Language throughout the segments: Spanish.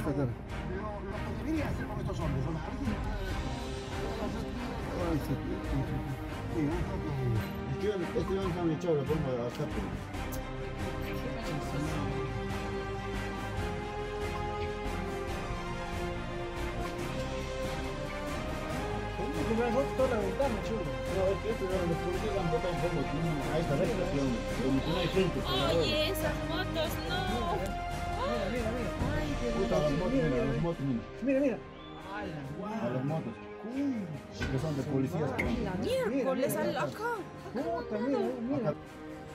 está claro. Lo que debería hacer con estos hombres, ¿no? Este no han echado la bomba a acá. Toda la ventana, chulo. No, es que estos eran los policías han botado bombas a esta región, donde no hay gente. Oye, esas motos, no. Mira. Ay, Dios Puta, a las motos, mira, a las motos, mira. Mira. A las motos. Que son de policías. la miércoles al acá. Puta, mira. Acá.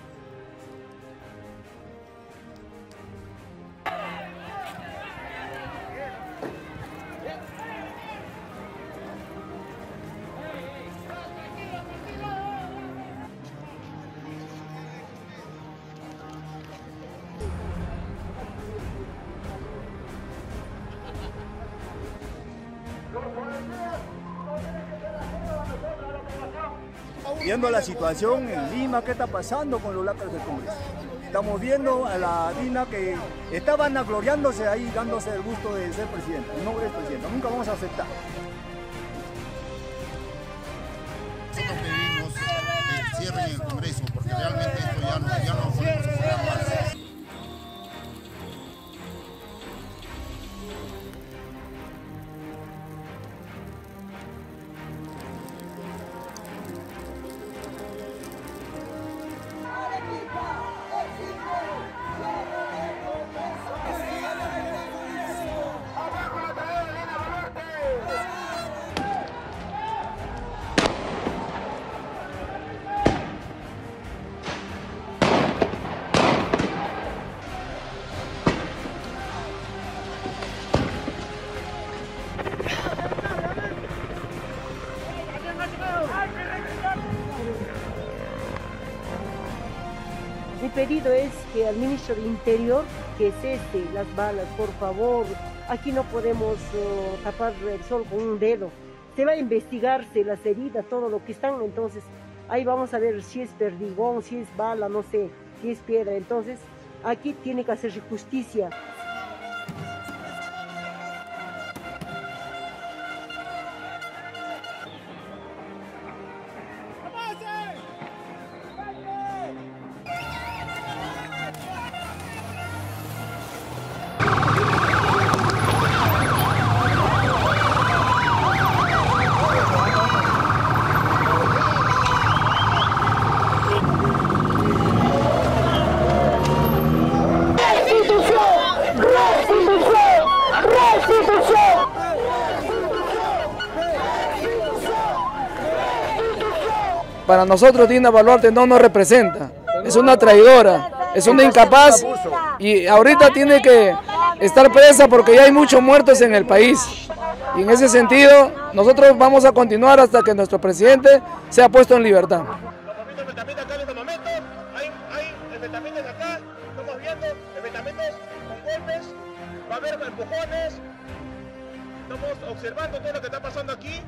Viendo la situación en Lima, qué está pasando con los lacras del Congreso. Estamos viendo a la Dina que está vanagloriándose ahí, dándose el gusto de ser presidenta. No es presidenta, nunca vamos a aceptar. Nosotros pedimos que cierren el Congreso, porque realmente esto ya no podemos soportar más. Mi pedido es que al ministro de Interior que cese las balas, por favor. Aquí no podemos tapar el sol con un dedo. Se va a investigarse las heridas, todo lo que están, entonces ahí vamos a ver si es perdigón, si es bala, no sé, si es piedra. Entonces aquí tiene que hacerse justicia. Para nosotros Dina Boluarte no nos representa, es una traidora, es una incapaz y ahorita tiene que estar presa porque ya hay muchos muertos en el país. Y en ese sentido nosotros vamos a continuar hasta que nuestro presidente sea puesto en libertad. Enfrentamientos acá en estos momentos, hay enfrentamientos acá, estamos viendo enfrentamientos con golpes, va a haber empujones, estamos observando todo lo que está pasando aquí,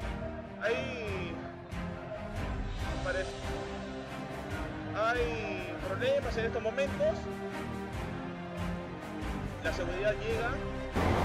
hay problemas en estos momentos, la seguridad llega.